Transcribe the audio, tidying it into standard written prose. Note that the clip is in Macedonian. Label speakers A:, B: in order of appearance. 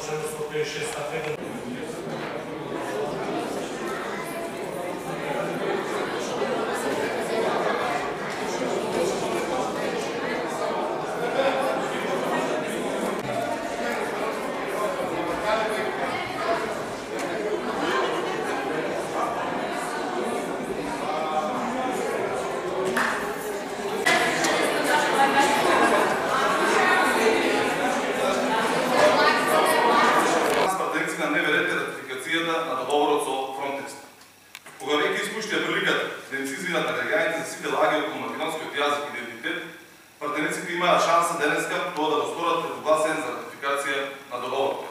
A: член 156 статвен.
B: на договорот со Frontex. Кога веќе искуштија приликата да им се извинат на граѓаните за сите лаги околу македонскиот јазик и идентитет, партнериците имаа шанса денеска тоа да го сторат пред гласен за ратификација на договорот.